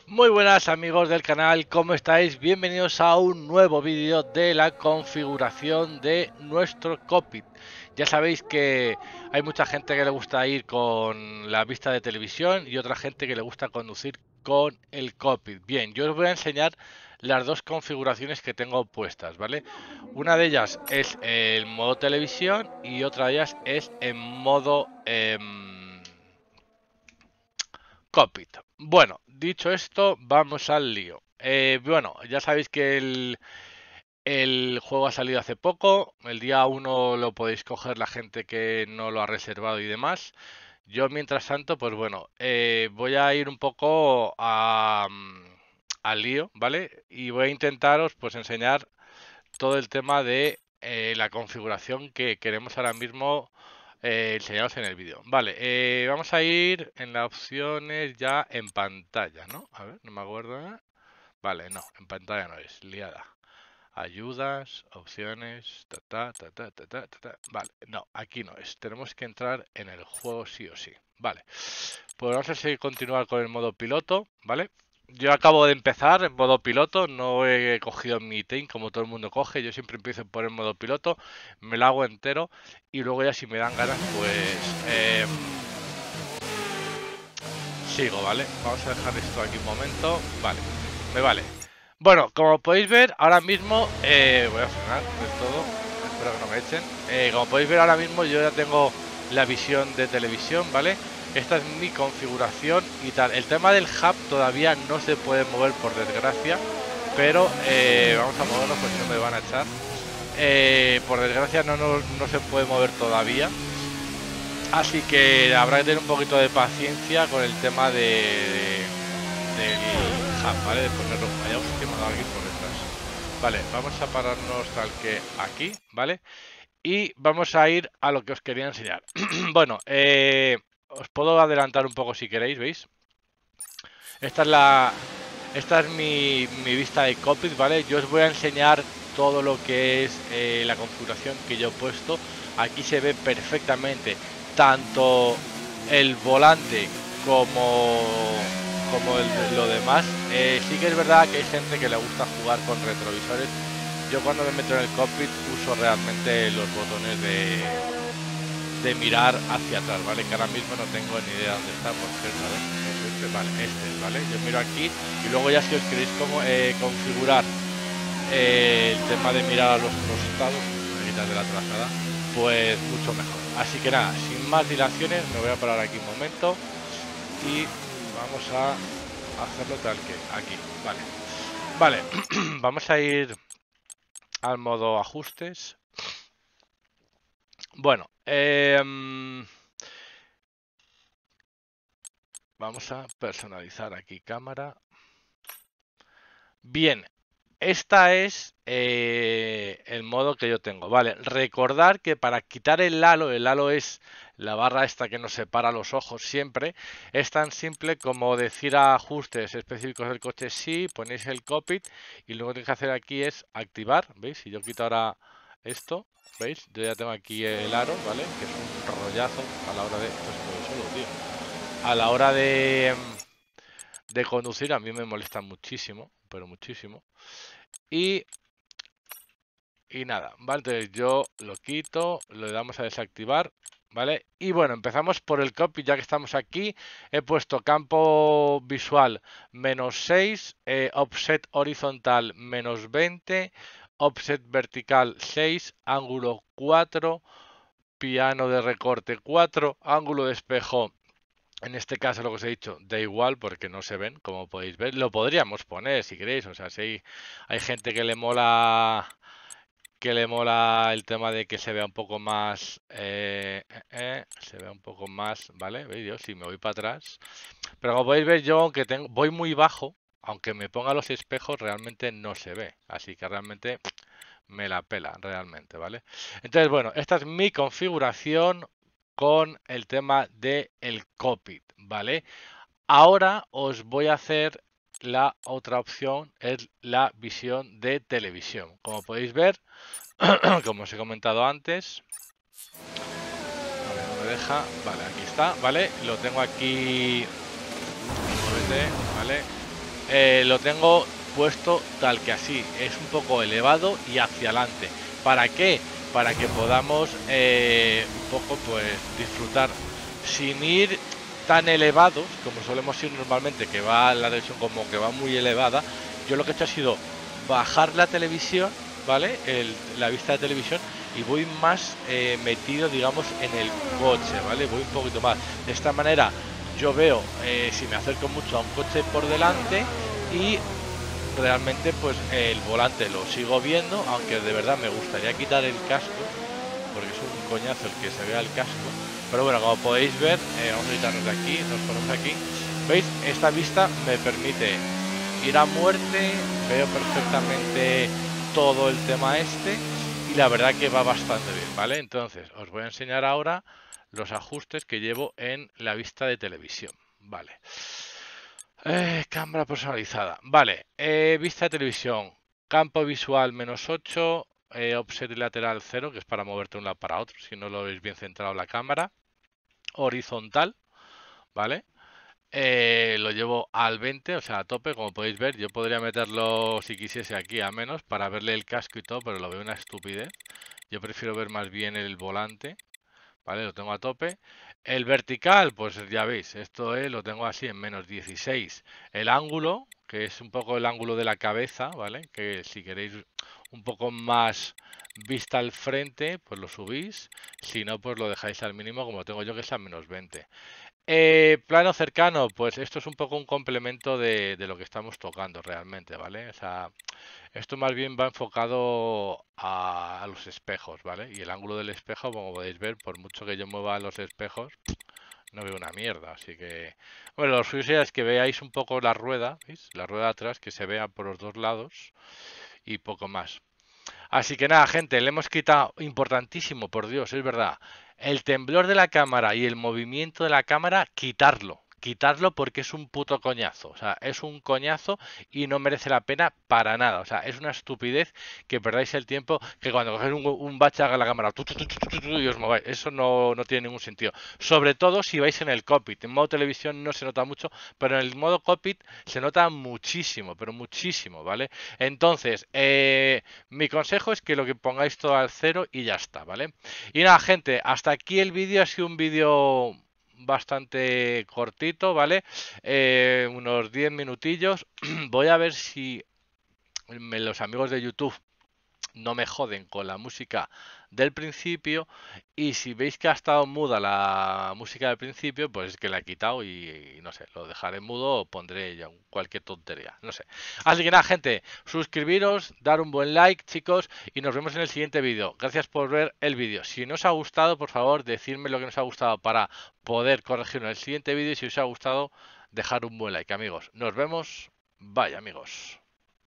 Muy buenas amigos del canal, ¿cómo estáis? Bienvenidos a un nuevo vídeo de la configuración de nuestro cockpit. Ya sabéis que hay mucha gente que le gusta ir con la vista de televisión y otra gente que le gusta conducir con el cockpit. Bien, yo os voy a enseñar las dos configuraciones que tengo puestas, ¿vale? Una de ellas es el modo televisión y otra de ellas es en modo cockpit. Bueno, dicho esto, vamos al lío. Bueno, ya sabéis que el juego ha salido hace poco. El día 1 lo podéis coger la gente que no lo ha reservado y demás. Yo, mientras tanto, pues bueno, voy a ir un poco al lío, ¿vale? Y voy a intentaros pues enseñar todo el tema de la configuración que queremos ahora mismo enseñaros en el vídeo. Vale, vamos a ir en las opciones ya en pantalla, ¿no? A ver, no me acuerdo. Vale, no, en pantalla no es, liada. Ayudas, opciones, Vale, no, aquí no es. Tenemos que entrar en el juego sí o sí. Vale, pues vamos a seguir continuar con el modo piloto, ¿vale? Yo acabo de empezar en modo piloto, no he cogido mi team como todo el mundo coge, yo siempre empiezo por el modo piloto, me lo hago entero y luego ya si me dan ganas pues sigo, ¿vale? Vamos a dejar esto aquí un momento, vale, me vale. Bueno, como podéis ver ahora mismo, voy a frenar del todo, espero que no me echen. Como podéis ver ahora mismo yo ya tengo la visión de televisión, ¿vale? Esta es mi configuración y tal. El tema del hub todavía no se puede mover por desgracia, pero vamos a movernos pues si no me van a echar. Por desgracia no se puede mover todavía. Así que habrá que tener un poquito de paciencia con el tema del hub, ¿vale? De ponerlo allá, que me ha dado aquí por detrás. Vale, vamos a pararnos tal que aquí, ¿vale? Y vamos a ir a lo que os quería enseñar. Bueno, os puedo adelantar un poco si queréis, ¿veis? Esta es mi vista de cockpit, ¿vale? Yo os voy a enseñar todo lo que es la configuración que yo he puesto. Aquí se ve perfectamente tanto el volante como lo demás. Sí que es verdad que hay gente que le gusta jugar con retrovisores. Yo cuando me meto en el cockpit uso realmente los botones de mirar hacia atrás, ¿vale? Que ahora mismo no tengo ni idea dónde está, por cierto, a ver, es este, vale, este, ¿vale? Yo miro aquí y luego ya si os queréis como, configurar el tema de mirar a los costados, de la trazada, pues mucho mejor. Así que nada, sin más dilaciones, me voy a parar aquí un momento y vamos a hacerlo tal que aquí, vale. Vale, vamos a ir al modo ajustes. Bueno, vamos a personalizar aquí cámara. Bien, esta es el modo que yo tengo. Vale, recordar que para quitar el halo es la barra esta que nos separa los ojos siempre, es tan simple como decir a ajustes específicos del coche sí, ponéis el cockpit y luego lo que tenéis que hacer aquí es activar, ¿veis? Si yo quito ahora esto, ¿veis? Yo ya tengo aquí el aro, ¿vale? Que es un rollazo a la hora de... Esto se mueve solo, tío. A la hora de conducir a mí me molesta muchísimo, pero muchísimo. Y nada, ¿vale? Entonces yo lo quito, le damos a desactivar, ¿vale? Y bueno, empezamos por el copy, ya que estamos aquí. He puesto campo visual -6, offset horizontal -20, offset vertical 6, ángulo 4, piano de recorte 4, ángulo de espejo. En este caso lo que os he dicho da igual porque no se ven, como podéis ver. Lo podríamos poner si queréis, o sea, si hay gente que le mola el tema de que se vea un poco más, se vea un poco más, ¿vale? ¿Veis? Yo si me voy para atrás. Pero como podéis ver yo, aunque voy muy bajo, aunque me ponga los espejos, realmente no se ve. Así que realmente me la pela, realmente, ¿vale? Entonces, bueno, esta es mi configuración con el tema del cockpit, ¿vale? Ahora os voy a hacer la otra opción, es la visión de televisión. Como podéis ver, como os he comentado antes, a ver, no me deja, vale, aquí está, vale, lo tengo aquí, muévete, vale, lo tengo puesto tal que así, es un poco elevado y hacia adelante. ¿Para qué? Para que podamos un poco pues disfrutar sin ir tan elevados como solemos ir normalmente, que va la televisión como que va muy elevada. Yo lo que he hecho ha sido bajar la televisión, ¿vale? La vista de televisión, y voy más metido, digamos, en el coche, ¿vale? Voy un poquito más. De esta manera yo veo, si me acerco mucho a un coche por delante, y realmente pues el volante lo sigo viendo, aunque de verdad me gustaría quitar el casco, porque es un coñazo el que se vea el casco. Pero bueno, como podéis ver, vamos a quitarnos de aquí, nos ponemos aquí. ¿Veis? Esta vista me permite ir a muerte, veo perfectamente todo el tema este, y la verdad que va bastante bien, ¿vale? Entonces, os voy a enseñar ahora los ajustes que llevo en la vista de televisión, ¿vale? Cámara personalizada, vale, vista de televisión, campo visual -8, offset lateral 0, que es para moverte de un lado para otro, si no lo veis bien centrado la cámara, horizontal, ¿vale? Lo llevo al 20, o sea, a tope, como podéis ver. Yo podría meterlo, si quisiese, aquí a menos para verle el casco y todo, pero lo veo una estupidez. Yo prefiero ver más bien el volante, ¿vale? Lo tengo a tope. El vertical, pues ya veis, esto lo tengo así en -16. El ángulo, que es un poco el ángulo de la cabeza, ¿vale? Que si queréis un poco más vista al frente, pues lo subís. Si no, pues lo dejáis al mínimo, como tengo yo, que es a -20. Plano cercano, pues esto es un poco un complemento de lo que estamos tocando realmente, ¿vale? O sea, esto más bien va enfocado a los espejos, ¿vale? Y el ángulo del espejo, como podéis ver, por mucho que yo mueva los espejos, no veo una mierda. Así que, bueno, lo suyo es que veáis un poco la rueda, ¿veis? La rueda de atrás, que se vea por los dos lados, y poco más. Así que nada, gente, le hemos quitado, importantísimo, por Dios, es verdad, el temblor de la cámara y el movimiento de la cámara, quitarlo. Quitarlo porque es un puto coñazo. O sea, es un coñazo y no merece la pena para nada. O sea, es una estupidez que perdáis el tiempo, que cuando cogéis un bache haga la cámara y os mováis. Eso no tiene ningún sentido. Sobre todo si vais en el cockpit. En modo televisión no se nota mucho, pero en el modo cockpit se nota muchísimo, pero muchísimo, ¿vale? Entonces, mi consejo es que lo que pongáis todo al cero y ya está, ¿vale? Y nada, gente, hasta aquí el vídeo. Ha sido un vídeo bastante cortito, ¿vale? Unos 10 minutillos. Voy a ver si los amigos de YouTube no me joden con la música del principio, y si veis que ha estado muda la música del principio, pues es que la he quitado y no sé, lo dejaré mudo o pondré ya cualquier tontería, no sé. Así que nada, gente, suscribiros, dar un buen like, chicos, y nos vemos en el siguiente vídeo. Gracias por ver el vídeo. Si no os ha gustado, por favor, decidme lo que nos ha gustado para poder corregirlo en el siguiente vídeo, y si os ha gustado, dejar un buen like, amigos. Nos vemos. Bye, amigos.